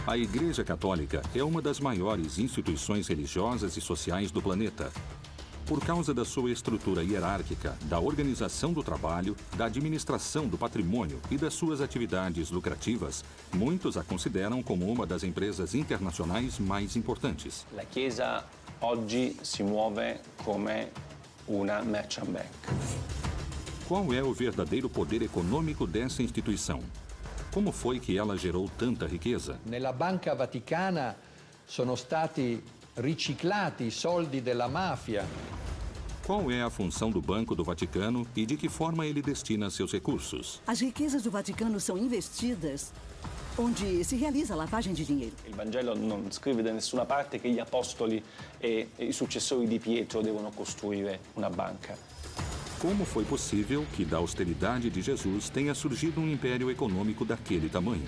A Igreja Católica é uma das maiores instituições religiosas e sociais do planeta. Por causa da sua estrutura hierárquica, da organização do trabalho, da administração do patrimônio e das suas atividades lucrativas, muitos a consideram como uma das empresas internacionais mais importantes. La Chiesa oggi si muove come una merchant bank. Qual é o verdadeiro poder econômico dessa instituição? Como foi que ela gerou tanta riqueza? Nella Banca Vaticana sono stati riciclati i soldi della mafia. Qual é a função do Banco do Vaticano e de que forma ele destina seus recursos? As riquezas do Vaticano são investidas onde se realiza a lavagem de dinheiro. Il Vangelo non scrive da nessuna parte che gli apostoli e i successori di Pietro devono costruire una banca. Como foi possível que da austeridade de Jesus tenha surgido um império econômico daquele tamanho?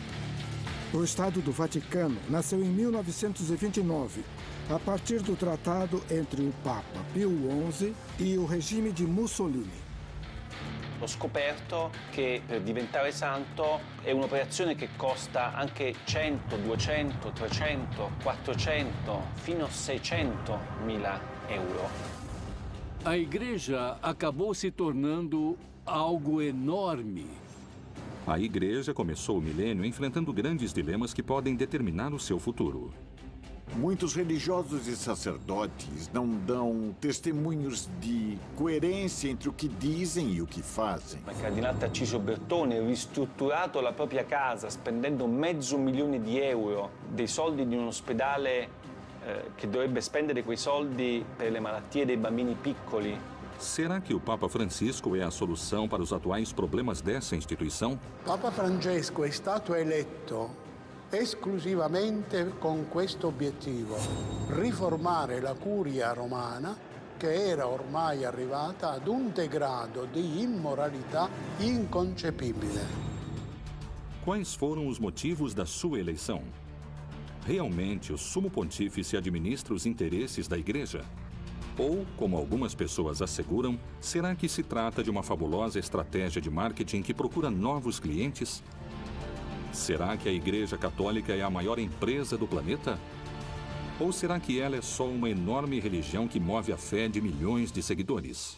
O Estado do Vaticano nasceu em 1929, a partir do tratado entre o Papa Pio XI e o regime de Mussolini. Ho scoperto che per diventare santo è un'operazione che costa anche 100, 200, 300, 400, fino a 600 mila euro. A igreja acabou se tornando algo enorme. A igreja começou o milênio enfrentando grandes dilemas que podem determinar o seu futuro. Muitos religiosos e sacerdotes não dão testemunhos de coerência entre o que dizem e o que fazem. Il cardinale Tarcisio Bertone ha ristrutturato la propria casa spendendo €500.000 dei soldi di un ospedale che dovrebbe spendere quei soldi per le malattie dei bambini piccoli. Será que o Papa Francisco é a solução para os atuais problemas dessa instituição? Papa Francesco è stato eletto esclusivamente con questo obiettivo: riformare la curia romana, che era ormai arrivata ad un degrado di immoralità inconcepibile. Quais foram os motivos da sua eleição? Realmente o Sumo Pontífice administra os interesses da Igreja? Ou, como algumas pessoas asseguram, será que se trata de uma fabulosa estratégia de marketing que procura novos clientes? Será que a Igreja Católica é a maior empresa do planeta? Ou será que ela é só uma enorme religião que move a fé de milhões de seguidores?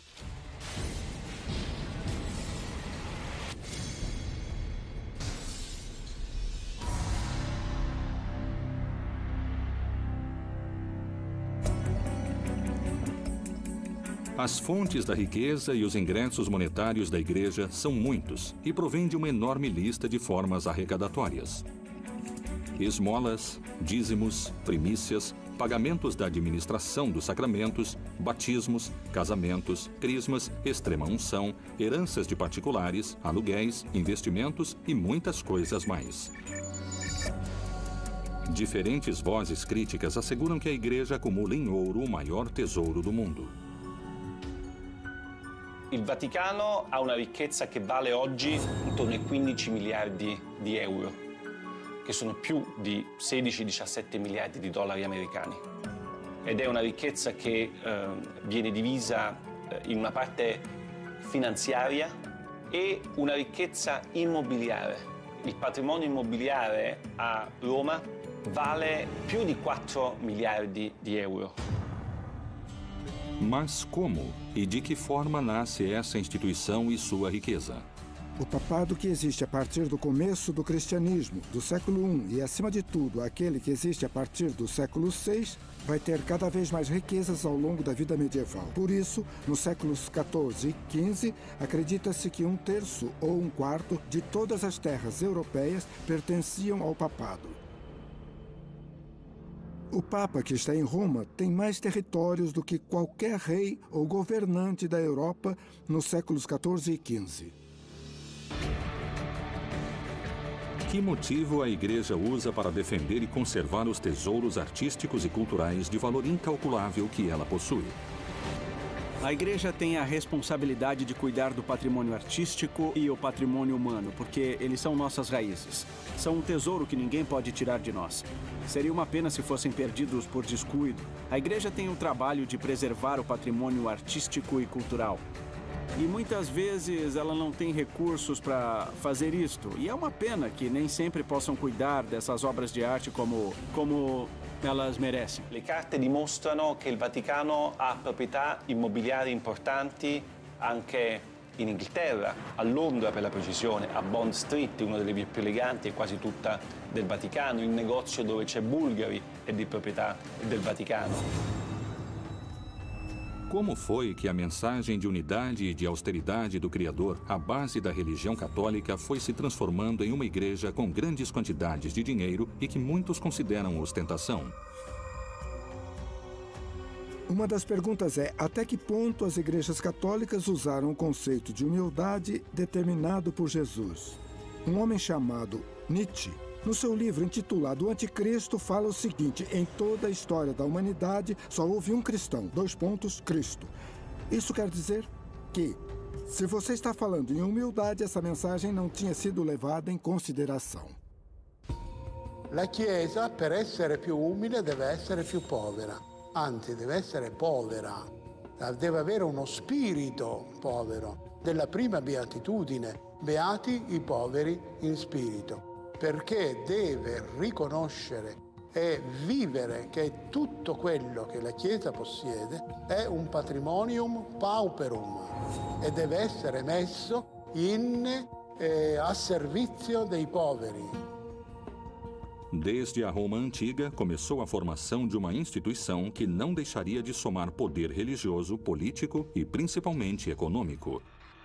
As fontes da riqueza e os ingressos monetários da Igreja são muitos e provêm de uma enorme lista de formas arrecadatórias. Esmolas, dízimos, primícias, pagamentos da administração dos sacramentos, batismos, casamentos, crismas, extrema-unção, heranças de particulares, aluguéis, investimentos e muitas coisas mais. Diferentes vozes críticas asseguram que a Igreja acumula em ouro o maior tesouro do mundo. Il Vaticano ha una ricchezza che vale oggi intorno ai 15 miliardi di euro, che sono più di 16-17 miliardi di dollari americani. Ed è una ricchezza che viene divisa in una parte finanziaria e una ricchezza immobiliare. Il patrimonio immobiliare a Roma vale più di 4 miliardi di euro. Mas como e de que forma nasce essa instituição e sua riqueza? O papado que existe a partir do começo do cristianismo, do século I, e, acima de tudo, aquele que existe a partir do século VI, vai ter cada vez mais riquezas ao longo da vida medieval. Por isso, nos séculos XIV e XV, acredita-se que 1/3 ou 1/4 de todas as terras europeias pertenciam ao papado. O Papa, que está em Roma, tem mais territórios do que qualquer rei ou governante da Europa nos séculos XIV e XV. Que motivo a Igreja usa para defender e conservar os tesouros artísticos e culturais de valor incalculável que ela possui? A Igreja tem a responsabilidade de cuidar do patrimônio artístico e o patrimônio humano, porque eles são nossas raízes. São um tesouro que ninguém pode tirar de nós. Seria uma pena se fossem perdidos por descuido. A Igreja tem o trabalho de preservar o patrimônio artístico e cultural. E muitas vezes ela não tem recursos para fazer isto. E é uma pena que nem sempre possam cuidar dessas obras de arte como elas merecem. Le carte dimostrano che il Vaticano ha proprietà immobiliari importanti anche in Inghilterra, a Londra per la precisione, a Bond Street, una delle vie più eleganti e quasi tutta del Vaticano. Il negozio dove c'è Bulgari è di proprietà del Vaticano. Como foi que a mensagem de unidade e de austeridade do Criador, a base da religião católica, foi se transformando em uma igreja com grandes quantidades de dinheiro e que muitos consideram ostentação? Uma das perguntas é: até que ponto as igrejas católicas usaram o conceito de humildade determinado por Jesus? Um homem chamado Nietzsche, no seu livro intitulado O Anticristo, fala o seguinte: em toda a história da humanidade só houve um cristão, Cristo. Isso quer dizer que, se você está falando em humildade, essa mensagem não tinha sido levada em consideração. La Chiesa, per essere più umile, deve essere più povera. Anzi, deve essere povera. Deve avere uno spirito povero. Della prima beatitudine, beati i poveri in spirito. Perché deve riconoscere e vivere che tutto quello che la Chiesa possiede è un patrimonium pauperum e deve essere messo a servizio dei poveri. Desde a Roma antiga, começou a formação de uma instituição que não deixaria de somar poder religioso, político e principalmente econômico.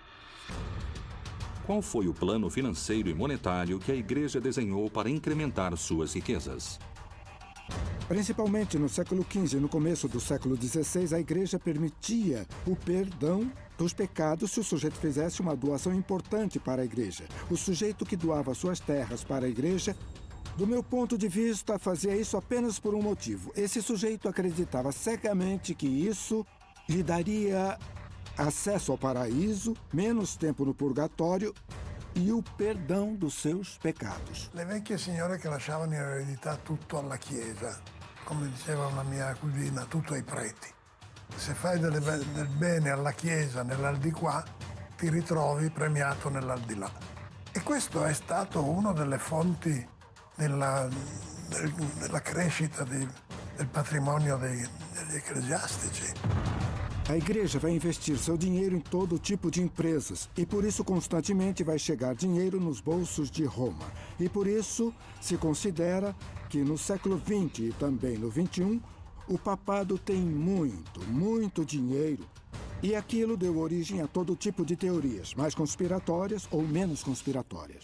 Qual foi o plano financeiro e monetário que a igreja desenhou para incrementar suas riquezas? Principalmente no século XV e no começo do século XVI, a igreja permitia o perdão dos pecados se o sujeito fizesse uma doação importante para a igreja. O sujeito que doava suas terras para a igreja, do meu ponto de vista, fazia isso apenas por um motivo. Esse sujeito acreditava cegamente que isso lhe daria acesso ao paraíso, menos tempo no purgatório e o perdão dos seus pecados. Le vecchie signore che lasciavano in eredità tutto alla Chiesa, come diceva una mia cugina, tutto ai preti. Se fai del bene alla Chiesa nell'aldilà, ti ritrovi premiato nell'aldilà. E questo è stato una delle fonti della crescita del patrimonio degli ecclesiastici. A igreja vai investir seu dinheiro em todo tipo de empresas e por isso constantemente vai chegar dinheiro nos bolsos de Roma. E por isso se considera que no século XX e também no XXI, o papado tem muito dinheiro. E aquilo deu origem a todo tipo de teorias, mais conspiratórias ou menos conspiratórias.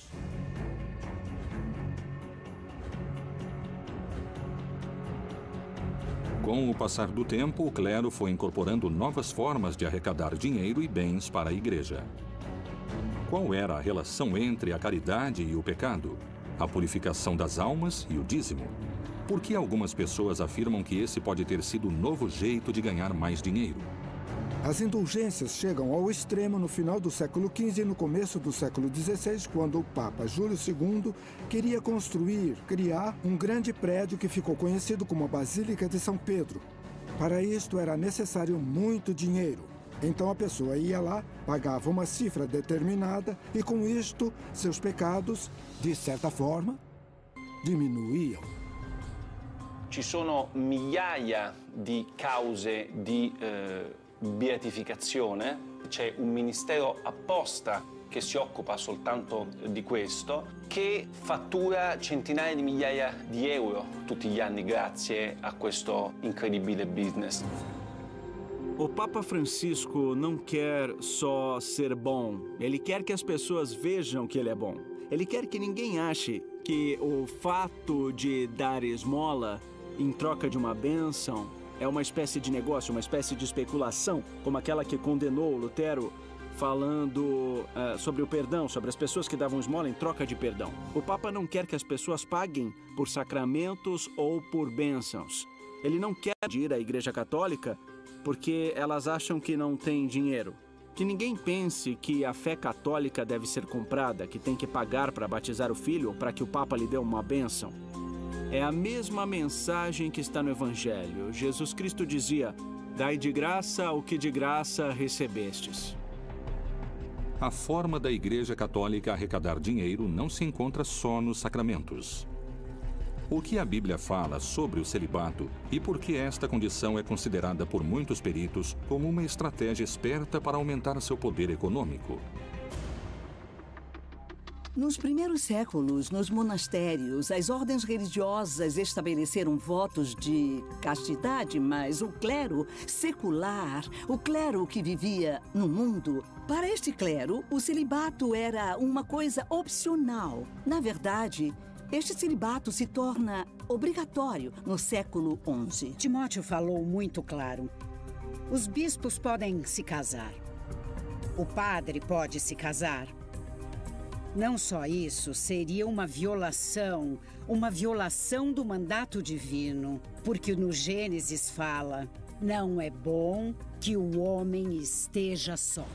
Com o passar do tempo, o clero foi incorporando novas formas de arrecadar dinheiro e bens para a igreja. Qual era a relação entre a caridade e o pecado? A purificação das almas e o dízimo? Por que algumas pessoas afirmam que esse pode ter sido o novo jeito de ganhar mais dinheiro? As indulgências chegam ao extremo no final do século XV e no começo do século XVI, quando o Papa Júlio II queria criar um grande prédio que ficou conhecido como a Basílica de São Pedro. Para isto era necessário muito dinheiro. Então a pessoa ia lá, pagava uma cifra determinada e com isto seus pecados, de certa forma, diminuíam. Ci sono migliaia di cause di beatificazione, c'è un ministero apposta che si occupa soltanto di questo, che fattura centinaia di migliaia di euro tutti gli anni grazie a questo incredibile business. O Papa Francisco não quer só ser bom, ele quer que as pessoas vejam que ele é bom. Ele quer que ninguém ache que o fato de dar esmola em troca de uma bênção é uma espécie de negócio, uma espécie de especulação, como aquela que condenou Lutero, falando sobre o perdão, sobre as pessoas que davam esmola em troca de perdão. O Papa não quer que as pessoas paguem por sacramentos ou por bênçãos. Ele não quer ir à Igreja Católica porque elas acham que não tem dinheiro. Que ninguém pense que a fé católica deve ser comprada, que tem que pagar para batizar o filho ou para que o Papa lhe dê uma bênção. É a mesma mensagem que está no Evangelho. Jesus Cristo dizia: dai de graça o que de graça recebestes. a forma da Igreja Católica arrecadar dinheiro não se encontra só nos sacramentos. O que a Bíblia fala sobre o celibato e por que esta condição é considerada por muitos peritos como uma estratégia esperta para aumentar seu poder econômico? Nos primeiros séculos, nos monastérios, as ordens religiosas estabeleceram votos de castidade, mas o clero secular, o clero que vivia no mundo, para este clero, o celibato era uma coisa opcional. Na verdade, este celibato se torna obrigatório no século XI. Timóteo falou muito claro. Os bispos podem se casar. O padre pode se casar. Não só isso, seria uma violação do mandato divino, porque no Gênesis fala, não é bom que o homem esteja só.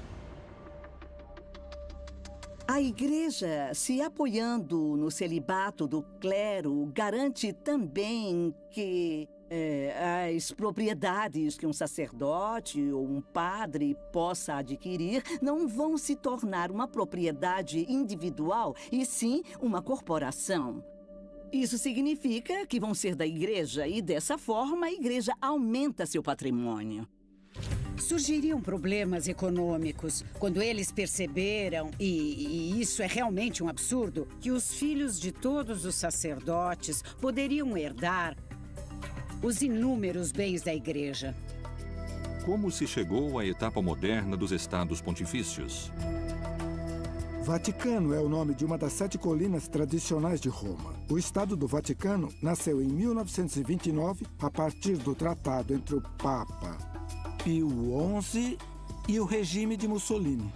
A Igreja, se apoiando no celibato do clero, garante também que as propriedades que um sacerdote ou um padre possa adquirir não vão se tornar uma propriedade individual, e sim uma corporação. Isso significa que vão ser da Igreja e, dessa forma, a Igreja aumenta seu patrimônio. Surgiriam problemas econômicos quando eles perceberam, e isso é realmente um absurdo, que os filhos de todos os sacerdotes poderiam herdar os inúmeros bens da Igreja. Como se chegou à etapa moderna dos Estados Pontifícios? Vaticano é o nome de uma das 7 colinas tradicionais de Roma. O Estado do Vaticano nasceu em 1929, a partir do tratado entre o Papa Pio XI e o regime de Mussolini.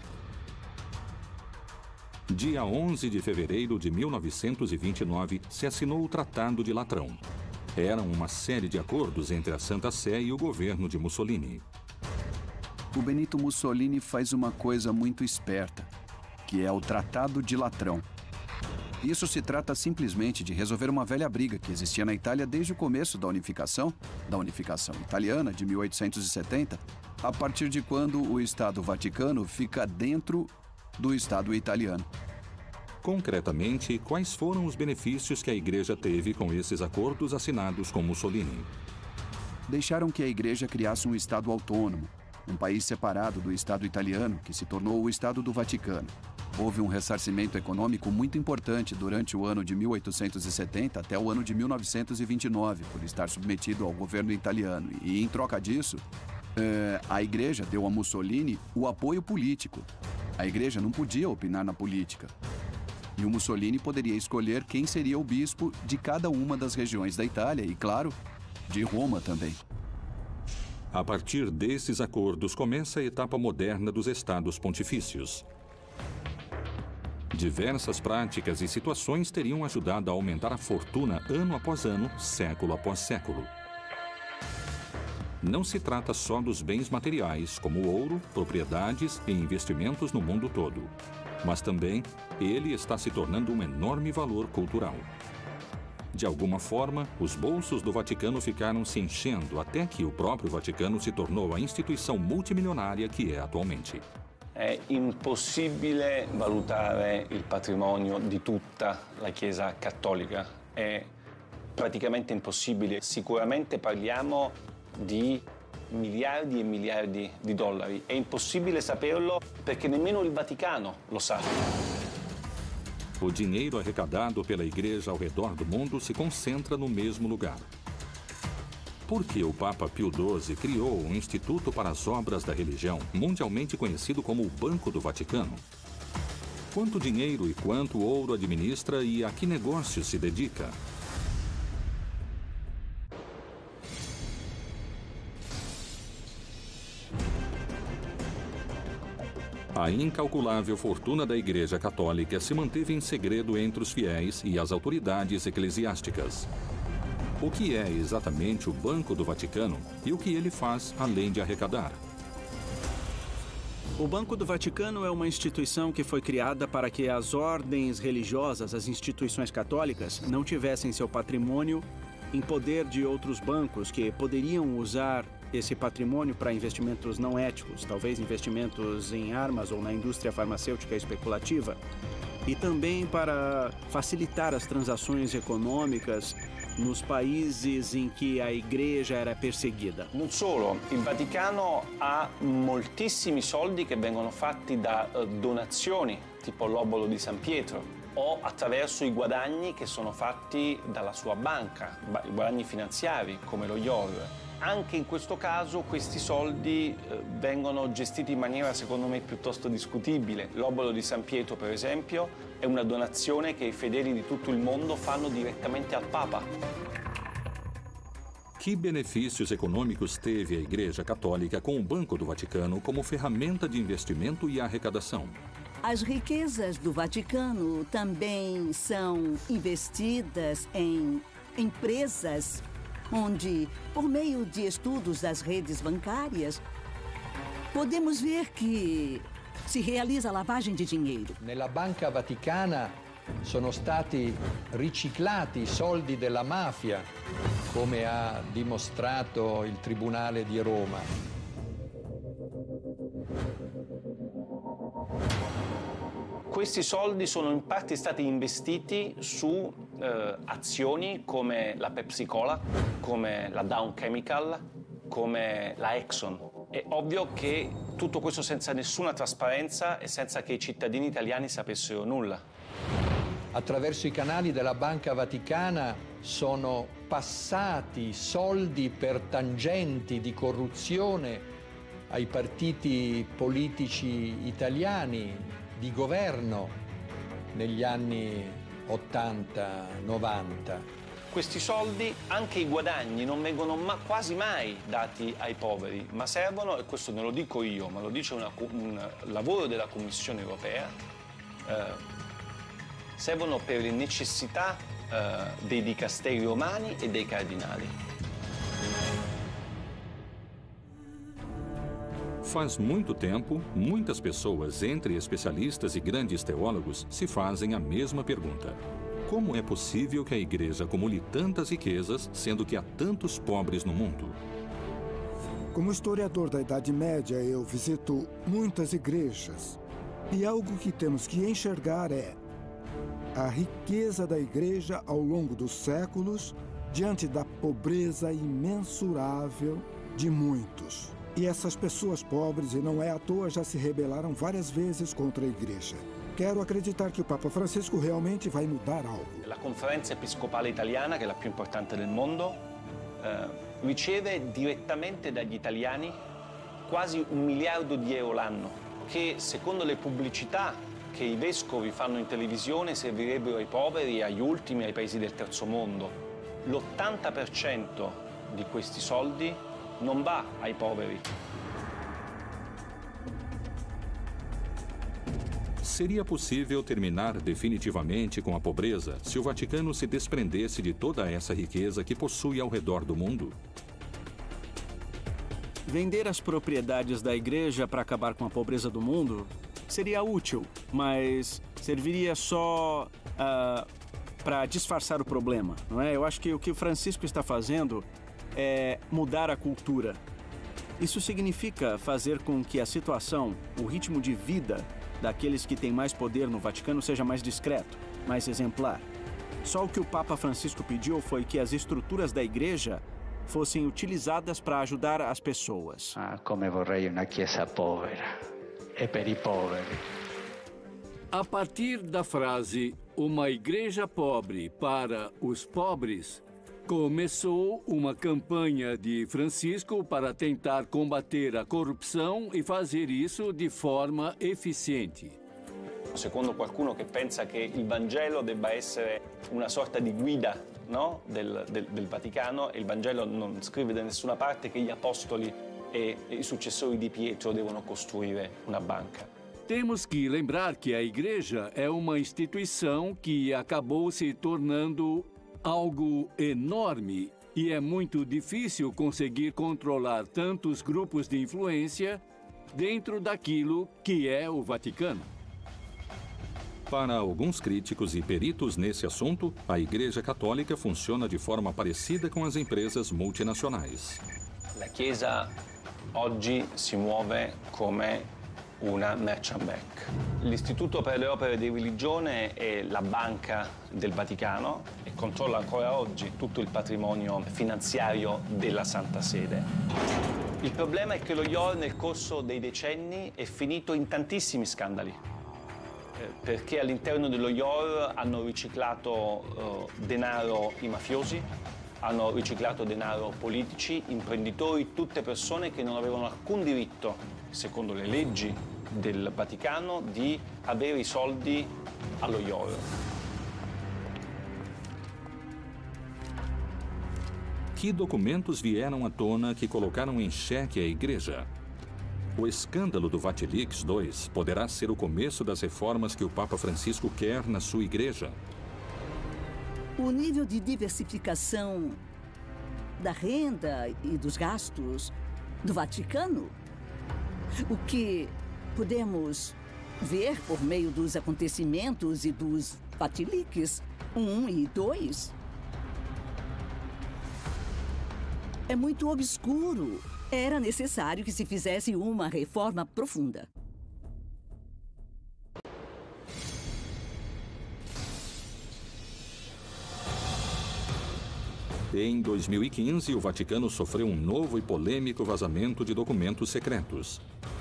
Dia 11 de fevereiro de 1929, se assinou o Tratado de Latrão. Eram uma série de acordos entre a Santa Sé e o governo de Mussolini. O Benito Mussolini faz uma coisa muito esperta, que é o Tratado de Latrão. Isso se trata simplesmente de resolver uma velha briga que existia na Itália desde o começo da unificação italiana de 1870, a partir de quando o Estado Vaticano fica dentro do Estado italiano. Concretamente, quais foram os benefícios que a Igreja teve com esses acordos assinados com Mussolini? Deixaram que a Igreja criasse um Estado autônomo, um país separado do Estado italiano, que se tornou o Estado do Vaticano. Houve um ressarcimento econômico muito importante durante o ano de 1870 até o ano de 1929, por estar submetido ao governo italiano. E, em troca disso, a Igreja deu a Mussolini o apoio político. A Igreja não podia opinar na política. E o Mussolini poderia escolher quem seria o bispo de cada uma das regiões da Itália e, claro, de Roma também. A partir desses acordos começa a etapa moderna dos Estados Pontifícios. Diversas práticas e situações teriam ajudado a aumentar a fortuna ano após ano, século após século. Não se trata só dos bens materiais, como ouro, propriedades e investimentos no mundo todo, mas também ele está se tornando um enorme valor cultural. De alguma forma, os bolsos do Vaticano ficaram se enchendo até que o próprio Vaticano se tornou a instituição multimilionária que é atualmente. È impossibile valutare il patrimonio di tutta la Chiesa cattolica. È praticamente impossibile. Sicuramente parliamo di miliardi e miliardi di dollari. È impossibile saperlo perché nemmeno il Vaticano lo sa. O dinheiro arrecadado pela Igreja ao redor do mundo se concentra no mesmo lugar. Por que o Papa Pio XII criou um instituto para as obras da religião, mundialmente conhecido como o Banco do Vaticano? Quanto dinheiro e quanto ouro administra e a que negócios se dedica? A incalculável fortuna da Igreja Católica se manteve em segredo entre os fiéis e as autoridades eclesiásticas. O que é exatamente o Banco do Vaticano e o que ele faz além de arrecadar? O Banco do Vaticano é uma instituição que foi criada para que as ordens religiosas, as instituições católicas, não tivessem seu patrimônio em poder de outros bancos que poderiam usar esse patrimônio para investimentos não éticos, talvez investimentos em armas ou na indústria farmacêutica especulativa, e também para facilitar as transações econômicas nos países in cui a Igreja era perseguita. Non solo, il Vaticano ha moltissimi soldi che vengono fatti da donazioni, tipo l'obolo di San Pietro, o attraverso i guadagni che sono fatti dalla sua banca, i guadagni finanziari, come lo IOR. Anche in questo caso questi soldi vengono gestiti in maniera secondo me piuttosto discutibile. L'obolo di San Pietro, per esempio, è una donazione che i fedeli di tutto il mondo fanno direttamente al Papa. Que benefícios econômicos teve a Igreja Católica com o Banco do Vaticano como ferramenta de investimento e arrecadação? As riquezas do Vaticano também são investidas em empresas onde, por meio de estudos das redes bancárias, podemos ver que si realizza lavagem di dinheiro. Nella Banca Vaticana sono stati riciclati i soldi della mafia, come ha dimostrato il Tribunale di Roma. Questi soldi sono in parte stati investiti su azioni come la Pepsi Cola, come la Dow Chemical, come la Exxon. È ovvio che tutto questo senza nessuna trasparenza e senza che i cittadini italiani sapessero nulla. Attraverso i canali della Banca Vaticana sono passati soldi per tangenti di corruzione ai partiti politici italiani di governo negli anni 80-90. Questi soldi, anche i guadagni, non vengono quasi mai dati ai poveri, ma servono, e questo non lo dico io, ma lo dice un lavoro della Commissione europea, servono per le necessità dei dicasteri romani e dei cardinali. Faz muito tempo, muitas pessoas, entre especialistas e grandes teólogos, se fazem a mesma pergunta. Como é possível que a Igreja acumule tantas riquezas, sendo que há tantos pobres no mundo? Como historiador da Idade Média, eu visito muitas igrejas. E algo que temos que enxergar é a riqueza da Igreja ao longo dos séculos, diante da pobreza imensurável de muitos. E essas pessoas pobres, e não é à toa, já se rebelaram várias vezes contra a Igreja. Quero acreditar que o Papa Francisco realmente vai mudar algo. La Conferenza Episcopale Italiana, che è la più importante del mondo, riceve direttamente dagli italiani quasi 1 miliardo di euro l'anno, che secondo le pubblicità che i vescovi fanno in televisione servirebbero ai poveri, agli ultimi, ai paesi del terzo mondo. L'80% di questi soldi non va ai poveri. Seria possível terminar definitivamente com a pobreza se o Vaticano se desprendesse de toda essa riqueza que possui ao redor do mundo? Vender as propriedades da Igreja para acabar com a pobreza do mundo seria útil, mas serviria só para disfarçar o problema, não é? Eu acho que o que o Francisco está fazendo é mudar a cultura. Isso significa fazer com que a situação, o ritmo de vida daqueles que têm mais poder no Vaticano seja mais discreto, mais exemplar. Só o que o Papa Francisco pediu foi que as estruturas da Igreja fossem utilizadas para ajudar as pessoas. Come vorrei una chiesa povera e per i poveri. A partir da frase "uma igreja pobre para os pobres", começou uma campanha de Francisco para tentar combater a corrupção e fazer isso de forma eficiente. Secondo qualcuno che pensa che il Vangelo debba essere una sorta di guida, no? del Vaticano, e il Vangelo non scrive da nessuna parte che gli apostoli e i successori di Pietro devono costruire una banca. Temos que lembrar que a Igreja é uma instituição que acabou se tornando algo enorme e é muito difícil conseguir controlar tantos grupos de influência dentro daquilo que é o Vaticano. Para alguns críticos e peritos nesse assunto, a Igreja Católica funciona de forma parecida com as empresas multinacionais. La Chiesa oggi si muove come una merchant bank. L'Istituto per le opere di religione è la banca del Vaticano e controlla ancora oggi tutto il patrimonio finanziario della Santa Sede. Il problema è che lo IOR nel corso dei decenni è finito in tantissimi scandali, perché all'interno dello IOR hanno riciclato denaro i mafiosi, hanno riciclato denaro politici, imprenditori, tutte persone che non avevano alcun diritto, secondo le leggi del Vaticano, di avere i soldi allo IOR. Que documentos vieram à tona que colocaram em xeque a Igreja? O escândalo do Vatilix II poderá ser o começo das reformas que o Papa Francisco quer na sua Igreja? O nível de diversificação da renda e dos gastos do Vaticano, o que podemos ver por meio dos acontecimentos e dos Vatilix 1 e 2, é muito obscuro. Era necessário que se fizesse uma reforma profunda. Em 2015, o Vaticano sofreu um novo e polêmico vazamento de documentos secretos.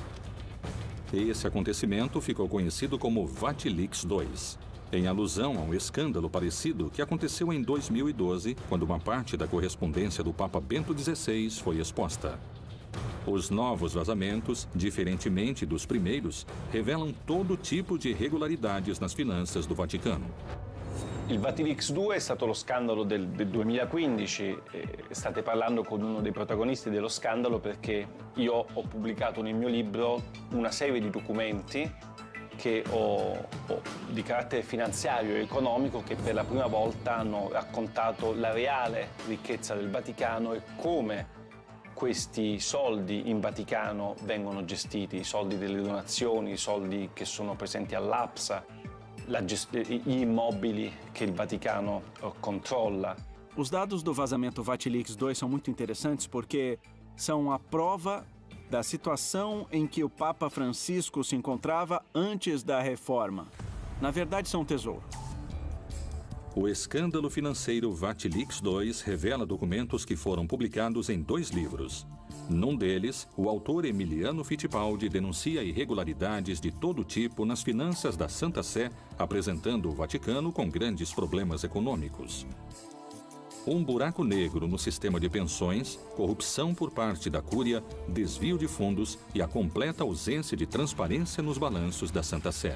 Esse acontecimento ficou conhecido como Vatilix II, em alusão a um escândalo parecido que aconteceu em 2012, quando uma parte da correspondência do Papa Bento XVI foi exposta. Os novos vazamentos, diferentemente dos primeiros, revelam todo tipo de irregolaridades nas finanças do Vaticano. Il Vatilix 2 è stato lo scandalo del 2015, state parlando con uno dei protagonisti dello scandalo perché io ho pubblicato nel mio libro una serie di documenti che di carattere finanziario e economico che per la prima volta hanno raccontato la reale ricchezza del Vaticano e come questi soldi in Vaticano vengono gestiti, i soldi delle donazioni, i soldi che sono presenti all'APSA, gli immobili che il Vaticano controlla. Os dados do vazamento Vatilix II são muito interessantes porque são a prova da situação em que o Papa Francisco se encontrava antes da reforma. Na verdade, são um tesouro. O escândalo financeiro Vatilix II revela documentos que foram publicados em 2 livros. Num deles, o autor Emiliano Fittipaldi denuncia irregularidades de todo tipo nas finanças da Santa Sé, apresentando o Vaticano com grandes problemas econômicos. Um buraco negro no sistema de pensões, corrupção por parte da Cúria, desvio de fundos e a completa ausência de transparência nos balanços da Santa Sé.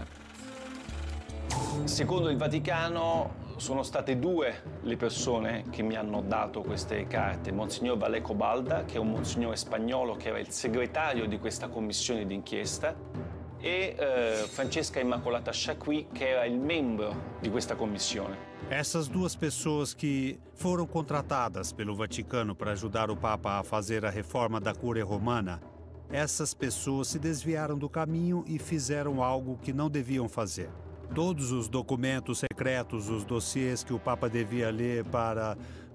Secondo il Vaticano sono state 2 le persone che mi hanno dato queste carte, Monsignor Valeco Balda, che è un monsignore spagnolo che era il segretario di questa commissione d'inchiesta, e Francesca Immacolata Chaqui, che era il membro di questa commissione. Essas 2 pessoas que foram contratadas pelo Vaticano para ajudar o Papa a fazer a reforma da Cúria Romana, essas pessoas se desviaram do caminho e fizeram algo que não deviam fazer. Todos os documentos secretos, os dossiês que o Papa devia ler para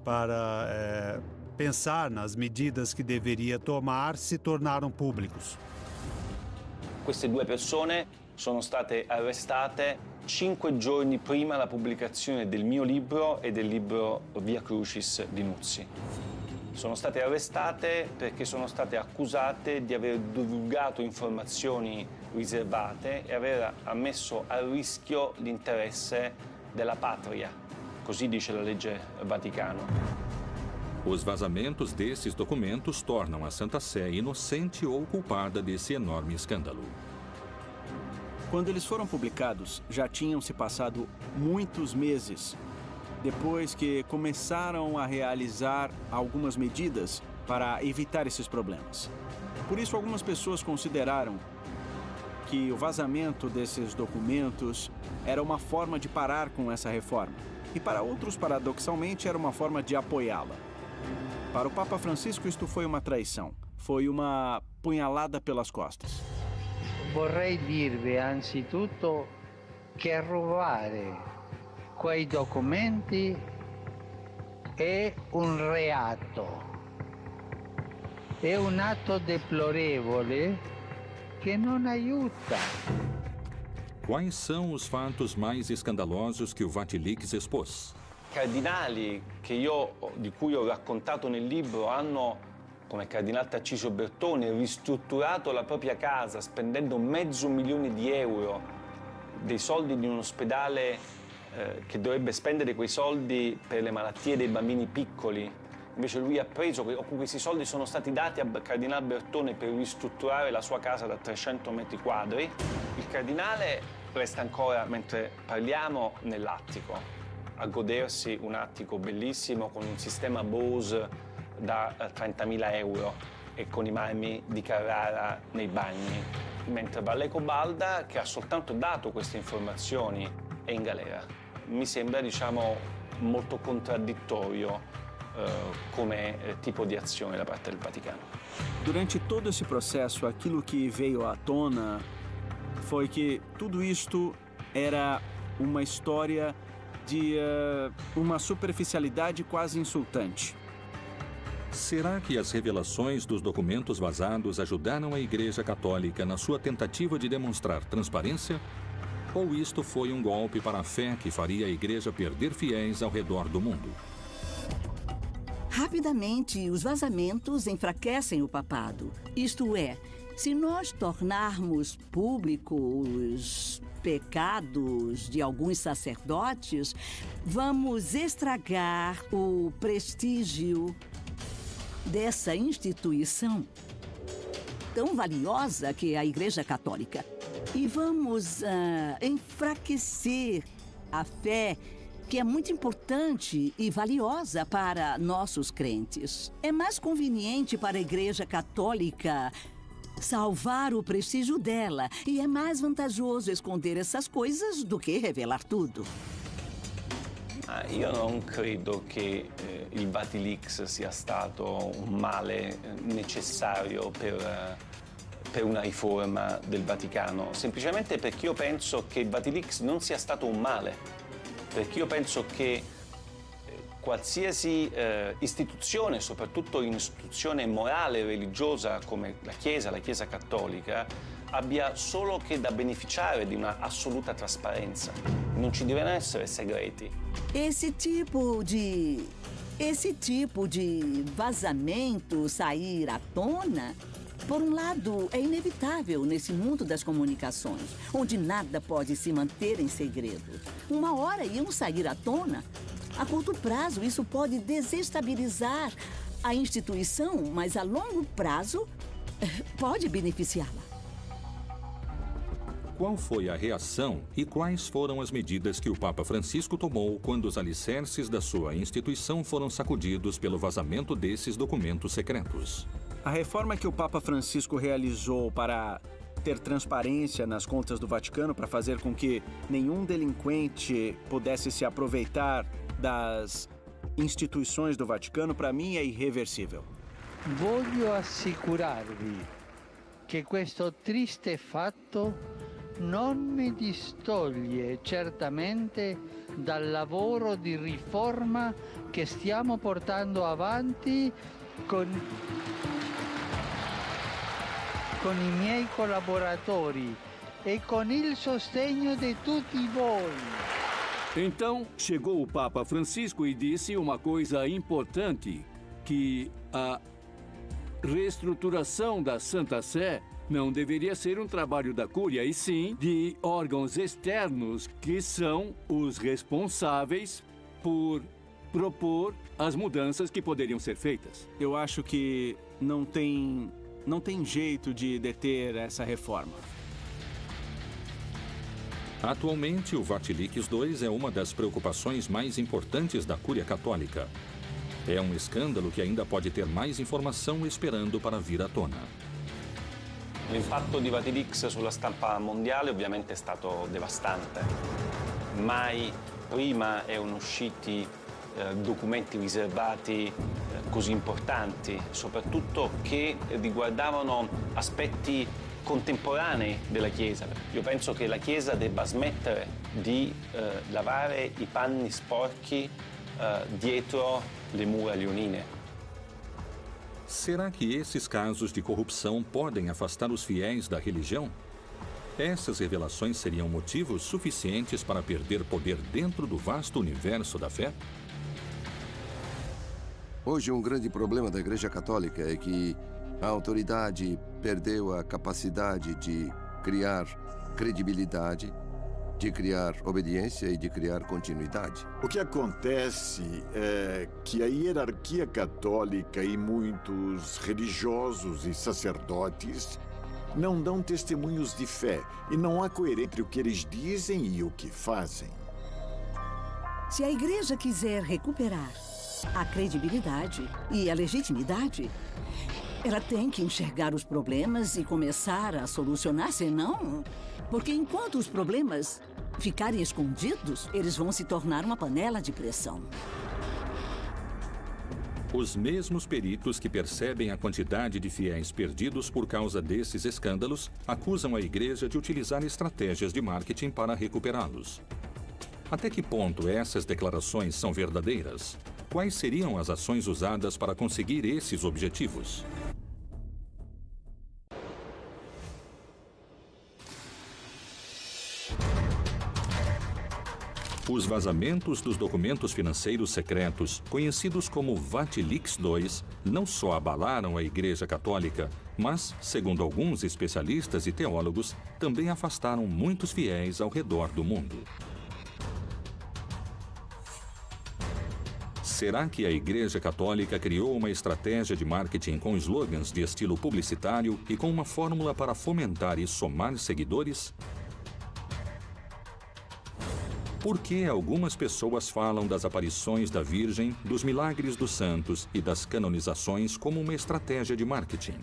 pensar nas medidas que deveria tomar, se tornaram públicos. Queste 2 persone sono state arrestate 5 giorni prima la pubblicazione del mio libro e del libro Via Crucis di Nuzzi. Sono state arrestate perché sono state accusate di aver divulgato informazioni riservate e aver messo a rischio l'interesse della patria, così dice la legge Vaticano. Os vazamentos desses documentos tornam a Santa Sé inocente ou culpada desse enorme escândalo. Quando eles foram publicados, já tinham se passado muitos meses depois que começaram a realizar algumas medidas para evitar esses problemas. Por isso, algumas pessoas consideraram que o vazamento desses documentos era uma forma de parar com essa reforma. E para outros, paradoxalmente, era uma forma de apoiá-la. Para o Papa Francisco, isto foi uma traição. Foi uma punhalada pelas costas. Vorrei dirvi anzitutto che rubare quei documenti è un reato. è un atto deplorevole che non aiuta. Quais são os fatos mais escandalosos que o Vatilix expôs? Cardinali di cui ho raccontato nel libro hanno, come il cardinale Tarcisio Bertone, ristrutturato la propria casa spendendo €500.000 dei soldi di un ospedale che dovrebbe spendere quei soldi per le malattie dei bambini piccoli. Invece lui ha preso, questi soldi sono stati dati al cardinale Bertone per ristrutturare la sua casa da 300 metri quadri. Il cardinale resta ancora, mentre parliamo, nell'attico, a godersi un attico bellissimo con un sistema Bose da €30.000 e con i marmi di Carrara nei bagni. Mentre Valleco Balda, che ha soltanto dato queste informazioni, è in galera. Mi sembra, molto contraddittorio come tipo di azione da parte del Vaticano. Durante todo esse processo, aquilo que veio à tona foi que tudo isto era uma história de uma superficialidade quase insultante. Será que as revelações dos documentos vazados ajudaram a Igreja Católica na sua tentativa de demonstrar transparência? Ou isto foi um golpe para a fé que faria a Igreja perder fiéis ao redor do mundo? Rapidamente, os vazamentos enfraquecem o papado. Isto é, se nós tornarmos públicos os pecados de alguns sacerdotes, vamos estragar o prestígio dessa instituição tão valiosa que é a Igreja Católica. E vamos enfraquecer a fé, que é muito importante e valiosa para nossos crentes. É mais conveniente para a Igreja Católica salvar o prestígio dela, e é mais vantajoso esconder essas coisas do que revelar tudo. Io non credo che il Vatilix sia stato un male necessario per una riforma del Vaticano, semplicemente perché io penso che il Vatilix non sia stato un male, perché io penso che qualsiasi istituzione, soprattutto un'istituzione morale e religiosa come la Chiesa Cattolica, abbia solo che da beneficiare di una assoluta trasparenza. Non ci devono essere segreti. Esse tipo de vazamento sair à tona, por um lado, é inevitável nesse mundo das comunicações, onde nada pode se manter em segredo. Uma hora iam sair à tona. A curto prazo, isso pode desestabilizar a instituição, mas a longo prazo pode beneficiá-la. Qual foi a reação e quais foram as medidas que o Papa Francisco tomou quando os alicerces da sua instituição foram sacudidos pelo vazamento desses documentos secretos? A reforma que o Papa Francisco realizou para ter transparência nas contas do Vaticano, para fazer com que nenhum delinquente pudesse se aproveitar das instituições do Vaticano, para mim é irreversível. Voglio assicurarvi che questo triste fatto non mi distoglie certamente dal lavoro di riforma che stiamo portando avanti con i miei collaboratori e con il sostegno di tutti voi. Então, chegou o Papa Francisco e disse uma coisa importante, que a reestruturação da Santa Sé não deveria ser um trabalho da Cúria, e sim de órgãos externos que são os responsáveis por propor as mudanças que poderiam ser feitas. Eu acho que não tem jeito de deter essa reforma. Atualmente, o Vatilix II é uma das preocupações mais importantes da Cúria Católica. É um escândalo que ainda pode ter mais informação esperando para vir à tona. L'impatto di Vatilix sulla stampa mondiale ovviamente è stato devastante. Mai prima erano usciti documenti riservati così importanti, soprattutto che riguardavano aspetti contemporanei della Chiesa. Io penso che la Chiesa debba smettere di lavare i panni sporchi dietro le mura leonine. Será que esses casos de corrupção podem afastar os fiéis da religião? Essas revelações seriam motivos suficientes para perder poder dentro do vasto universo da fé? Hoje, um grande problema da Igreja Católica é que a autoridade perdeu a capacidade de criar credibilidade, de criar obediência e de criar continuidade. O que acontece é que a hierarquia católica e muitos religiosos e sacerdotes não dão testemunhos de fé e não há coerência entre o que eles dizem e o que fazem. Se a igreja quiser recuperar a credibilidade e a legitimidade, ela tem que enxergar os problemas e começar a solucionar, senão... Porque enquanto os problemas ficarem escondidos, eles vão se tornar uma panela de pressão. Os mesmos peritos que percebem a quantidade de fiéis perdidos por causa desses escândalos acusam a igreja de utilizar estratégias de marketing para recuperá-los. Até que ponto essas declarações são verdadeiras? Quais seriam as ações usadas para conseguir esses objetivos? Os vazamentos dos documentos financeiros secretos, conhecidos como Vatilix II, não só abalaram a Igreja Católica, mas, segundo alguns especialistas e teólogos, também afastaram muitos fiéis ao redor do mundo. Será que a Igreja Católica criou uma estratégia de marketing com slogans de estilo publicitário e com uma fórmula para fomentar e somar seguidores? Por que algumas pessoas falam das aparições da Virgem, dos milagres dos santos e das canonizações como uma estratégia de marketing?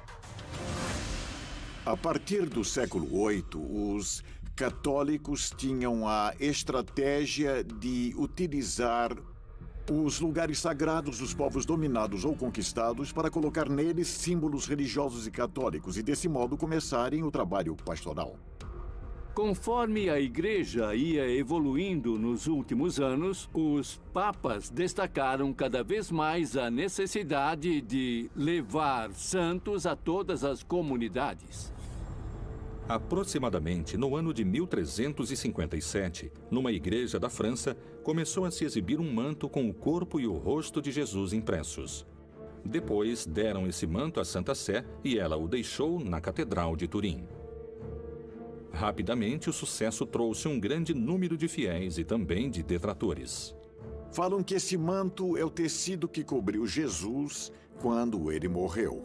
A partir do século VIII, os católicos tinham a estratégia de utilizar os lugares sagrados dos povos dominados ou conquistados para colocar neles símbolos religiosos e católicos e, desse modo, começarem o trabalho pastoral. Conforme a Igreja ia evoluindo nos últimos anos, os papas destacaram cada vez mais a necessidade de levar santos a todas as comunidades. Aproximadamente no ano de 1357, numa igreja da França, começou a se exibir um manto com o corpo e o rosto de Jesus impressos. Depois deram esse manto à Santa Sé e ela o deixou na Catedral de Turim. Rapidamente, o sucesso trouxe um grande número de fiéis e também de detratores. Falam que esse manto é o tecido que cobriu Jesus quando ele morreu.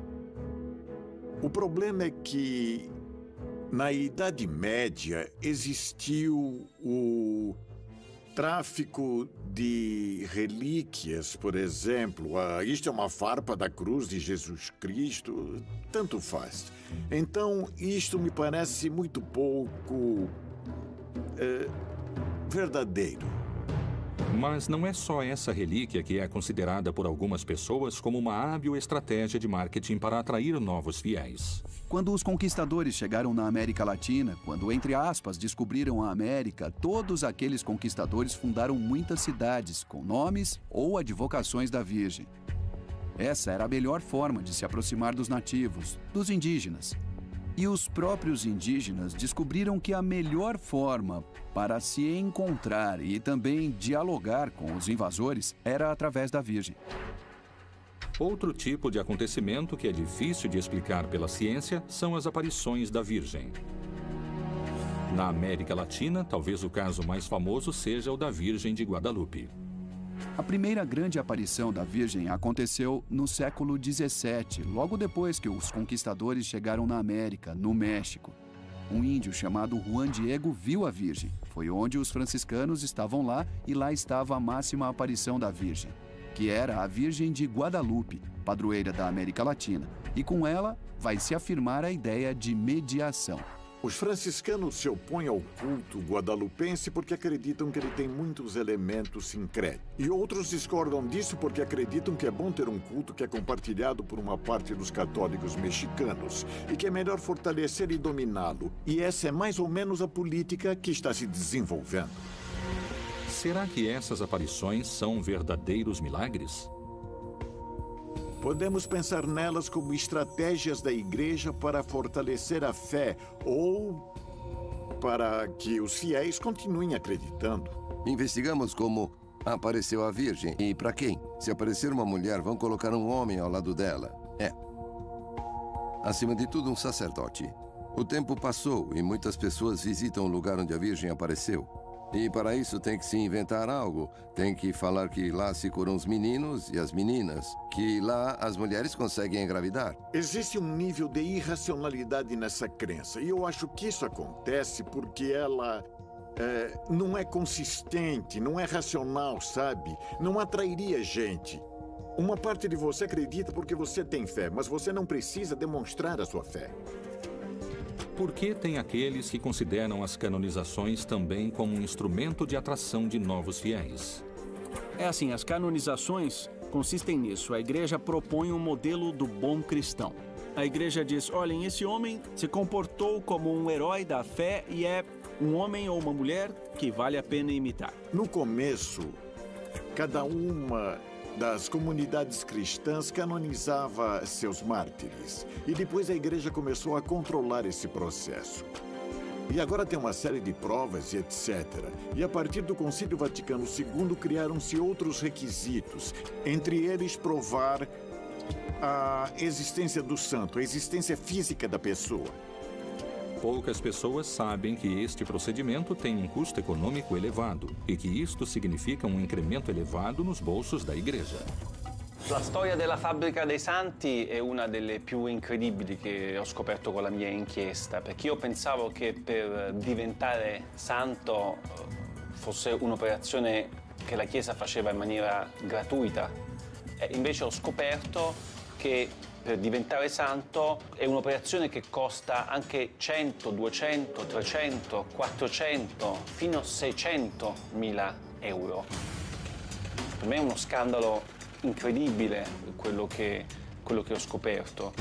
O problema é que, na Idade Média, existiu o tráfico de relíquias, por exemplo. Isto é uma farpa da cruz de Jesus Cristo, tanto faz. Então, isto me parece muito pouco verdadeiro. Mas não é só essa relíquia que é considerada por algumas pessoas como uma hábil estratégia de marketing para atrair novos fiéis. Quando os conquistadores chegaram na América Latina, quando, entre aspas, descobriram a América, todos aqueles conquistadores fundaram muitas cidades com nomes ou advocações da Virgem. Essa era a melhor forma de se aproximar dos nativos, dos indígenas. E os próprios indígenas descobriram que a melhor forma para se encontrar e também dialogar com os invasores era através da Virgem. Outro tipo de acontecimento que é difícil de explicar pela ciência são as aparições da Virgem. Na América Latina, talvez o caso mais famoso seja o da Virgem de Guadalupe. A primeira grande aparição da Virgem aconteceu no século XVII, logo depois que os conquistadores chegaram na América, no México. Um índio chamado Juan Diego viu a Virgem. Foi onde os franciscanos estavam lá e lá estava a máxima aparição da Virgem, que era a Virgem de Guadalupe, padroeira da América Latina. E com ela vai se afirmar a ideia de mediação. Os franciscanos se opõem ao culto guadalupense porque acreditam que ele tem muitos elementos sincréticos. E outros discordam disso porque acreditam que é bom ter um culto que é compartilhado por uma parte dos católicos mexicanos e que é melhor fortalecer e dominá-lo. E essa é mais ou menos a política que está se desenvolvendo. Será que essas aparições são verdadeiros milagres? Podemos pensar nelas como estratégias da igreja para fortalecer a fé ou para que os fiéis continuem acreditando. Investigamos como apareceu a Virgem e para quem. Se aparecer uma mulher, vão colocar um homem ao lado dela. Acima de tudo, um sacerdote. O tempo passou e muitas pessoas visitam o lugar onde a Virgem apareceu. E para isso tem que se inventar algo. Tem que falar que lá se curam os meninos e as meninas. Que lá as mulheres conseguem engravidar. Existe um nível de irracionalidade nessa crença. E eu acho que isso acontece porque ela não é consistente, não é racional, sabe? Não atrairia gente. Uma parte de você acredita porque você tem fé, mas você não precisa demonstrar a sua fé. Por que tem aqueles que consideram as canonizações também como um instrumento de atração de novos fiéis? É assim, as canonizações consistem nisso. A igreja propõe um modelo do bom cristão. A igreja diz, olhem, esse homem se comportou como um herói da fé e é um homem ou uma mulher que vale a pena imitar. No começo, cada uma das comunidades cristãs canonizava seus mártires. E depois a igreja começou a controlar esse processo. E agora tem uma série de provas e etc. E a partir do Concílio Vaticano II criaram-se outros requisitos, entre eles provar a existência do santo, a existência física da pessoa. Poucas pessoas sabem que este procedimento tem um custo econômico elevado e que isto significa um incremento elevado nos bolsos da igreja. La storia della fabbrica dei santi è una delle più incredibili che ho scoperto con la mia inchiesta, perché io pensavo che per diventare santo fosse un'operazione che la Chiesa faceva in maniera gratuita. E invece ho scoperto che per diventare santo è un'operazione che costa anche 100, 200, 300, 400, fino a 600.000 euro. Per me è uno scandalo incredibile quello che ho scoperto.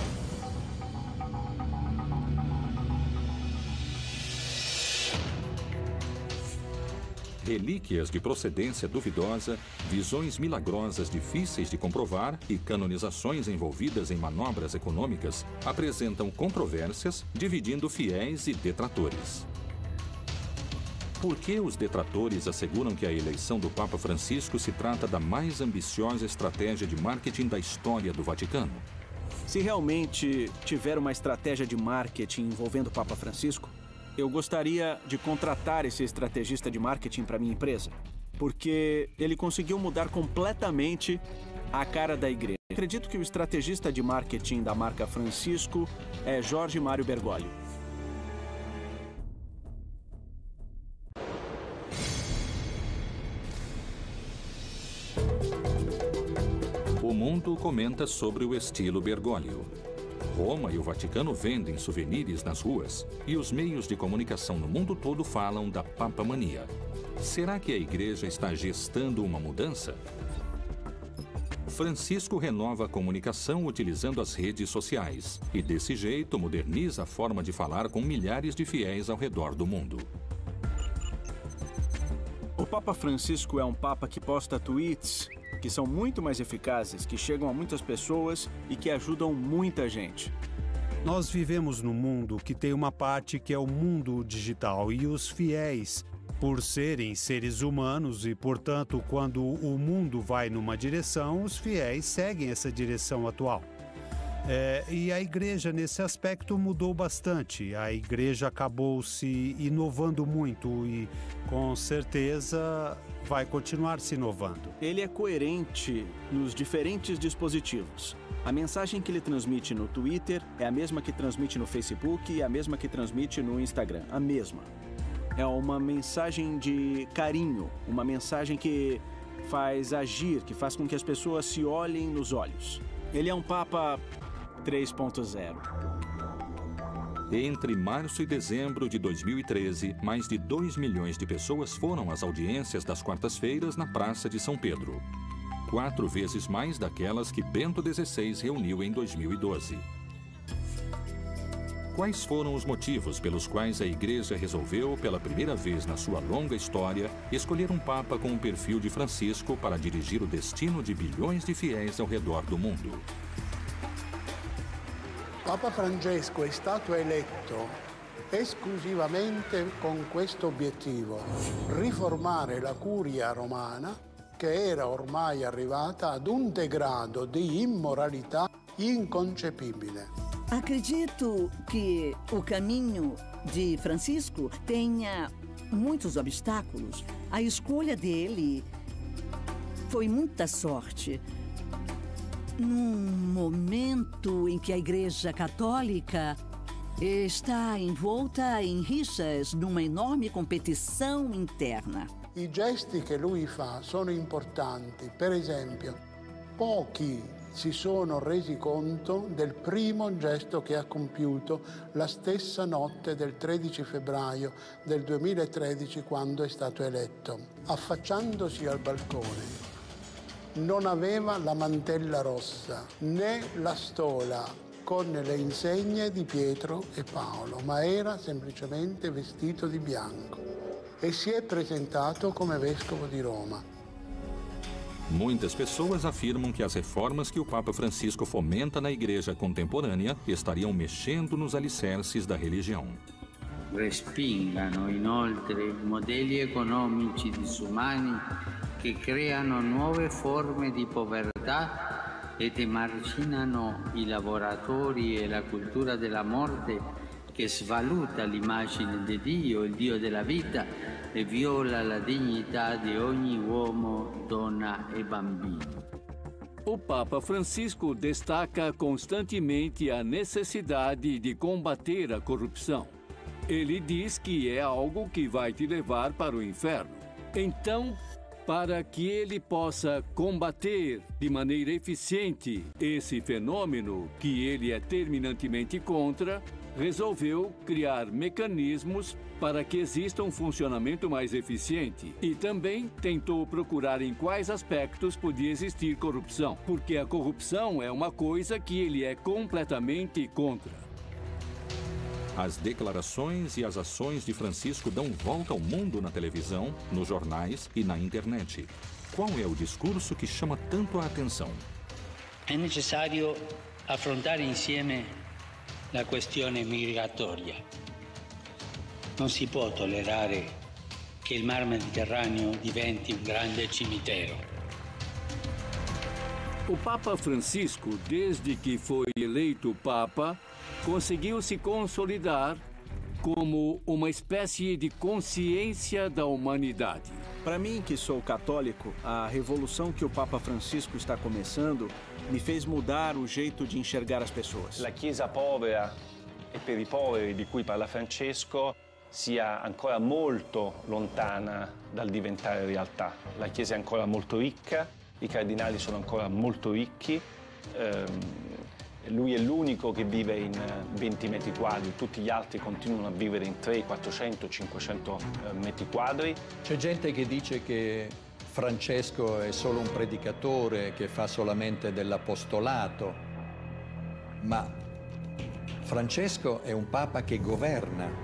Relíquias de procedência duvidosa, visões milagrosas difíceis de comprovar e canonizações envolvidas em manobras econômicas apresentam controvérsias, dividindo fiéis e detratores. Por que os detratores asseguram que a eleição do Papa Francisco se trata da mais ambiciosa estratégia de marketing da história do Vaticano? Se realmente tiver uma estratégia de marketing envolvendo o Papa Francisco, eu gostaria de contratar esse estrategista de marketing para minha empresa, porque ele conseguiu mudar completamente a cara da igreja. Acredito que o estrategista de marketing da marca Francisco é Jorge Mário Bergoglio. O mundo comenta sobre o estilo Bergoglio. Roma e o Vaticano vendem souvenirs nas ruas e os meios de comunicação no mundo todo falam da papamania. Será que a igreja está gestando uma mudança? Francisco renova a comunicação utilizando as redes sociais e, desse jeito, moderniza a forma de falar com milhares de fiéis ao redor do mundo. O Papa Francisco é um papa que posta tweets que são muito mais eficazes, que chegam a muitas pessoas e que ajudam muita gente. Nós vivemos num mundo que tem uma parte que é o mundo digital e os fiéis, por serem seres humanos e, portanto, quando o mundo vai numa direção, os fiéis seguem essa direção atual. E a igreja, nesse aspecto, mudou bastante. A igreja acabou se inovando muito e, com certeza, vai continuar se inovando. Ele é coerente nos diferentes dispositivos. A mensagem que ele transmite no Twitter é a mesma que transmite no Facebook e a mesma que transmite no Instagram. A mesma. É uma mensagem de carinho, uma mensagem que faz agir, que faz com que as pessoas se olhem nos olhos. Ele é um Papa 3.0. Entre março e dezembro de 2013, mais de 2 milhões de pessoas foram às audiências das quartas-feiras na Praça de São Pedro. 4 vezes mais daquelas que Bento XVI reuniu em 2012. Quais foram os motivos pelos quais a Igreja resolveu, pela primeira vez na sua longa história, escolher um Papa com o perfil de Francisco para dirigir o destino de bilhões de fiéis ao redor do mundo? Papa Francesco è stato eletto esclusivamente con questo obiettivo, riformare la curia romana che era ormai arrivata ad un degrado di immoralità inconcepibile. Acredito que o caminho de Francisco tenha muitos obstáculos. A escolha dele foi muita sorte. Num momento em que a Igreja Católica está envolta em rixas, numa enorme competição interna. I gesti che lui fa sono importanti. Per esempio, pochi si sono resi conto del primo gesto che ha compiuto la stessa notte del 13 febbraio del 2013, quando è stato eletto. Affacciandosi al balcone, non aveva la mantella rossa né la stola con le insegne di Pietro e Paolo, ma era semplicemente vestito di bianco e si è presentato come vescovo di Roma. Muitas pessoas afirmam que as reformas que o Papa Francisco fomenta na igreja contemporânea estariam mexendo nos alicerces da religião. Respingano inoltre modelli economici disumani che creano nuove forme di povertà ed emarginano i lavoratori e la cultura della morte che svaluta l'immagine di Dio, il Dio della vita, e viola la dignità di ogni uomo, donna e bambino. O Papa Francisco destaca constantemente a necessidade de combater a corrupção. Ele diz que é algo que vai te levar para o inferno. Então, para que ele possa combater de maneira eficiente esse fenômeno que ele é terminantemente contra, resolveu criar mecanismos para que exista um funcionamento mais eficiente e também tentou procurar em quais aspectos podia existir corrupção, porque a corrupção é uma coisa que ele é completamente contra. As declarações e as ações de Francisco dão volta ao mundo na televisão, nos jornais e na internet. Qual é o discurso que chama tanto a atenção? È necessario affrontare insieme la questione migratoria. Non si può tollerare che il Mar Mediterraneo diventi un grande cimitero. O Papa Francisco, desde que foi eleito Papa, conseguiu se consolidar como uma espécie de consciência da humanidade. Para mim, que sou católico, a revolução que o Papa Francisco está começando me fez mudar o jeito de enxergar as pessoas. La Chiesa povera e per i poveri di cui parla Francesco sia ancora molto lontana dal diventare realtà. La Chiesa è ancora molto ricca, i cardinali sono ancora molto ricchi, lui è l'unico che vive in 20 metri quadri, tutti gli altri continuano a vivere in 300, 400, 500 metri quadri. C'è gente che dice che Francesco è solo un predicatore che fa solamente dell'apostolato, ma Francesco è un papa che governa.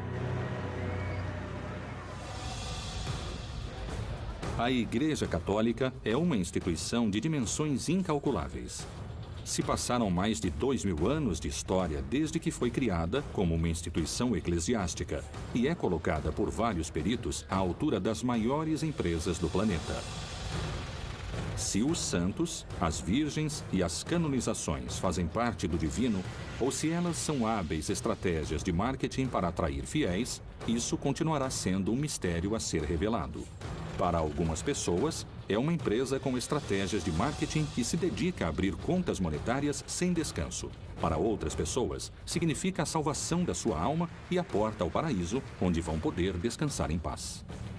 A Igreja Católica é uma instituição de dimensões incalculáveis. Se passaram mais de 2000 anos de história desde que foi criada como uma instituição eclesiástica e é colocada por vários peritos à altura das maiores empresas do planeta. Se os santos, as virgens e as canonizações fazem parte do divino, ou se elas são hábeis estratégias de marketing para atrair fiéis, isso continuará sendo um mistério a ser revelado. Para algumas pessoas, é uma empresa com estratégias de marketing que se dedica a abrir contas monetárias sem descanso. Para outras pessoas, significa a salvação da sua alma e a porta ao paraíso, onde vão poder descansar em paz.